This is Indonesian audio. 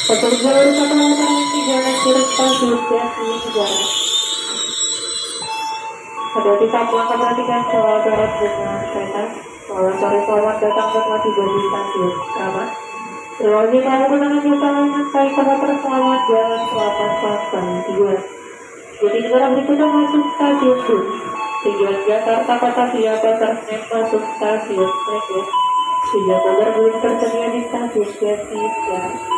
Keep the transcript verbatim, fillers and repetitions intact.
Pekerja wisata yang tiga kirim stasiun Jati Negara. Hati-hati saat melangkah, perhatikan soal darat dengan kereta. Selamat sore, selamat datang setelah tiba di stasiun Kramat. Terima kasih telah menggunakan jasa layanan Kai Komuter. Selamat jalan, selamat sampai tujuan. Jadi negara berikutnya masuk stasiun Bun. Tujuan Jakarta Kota via Pasar Senen masuk stasiun Senen. Tujuan Bogor belum tersedia di stasiun Jati Negara.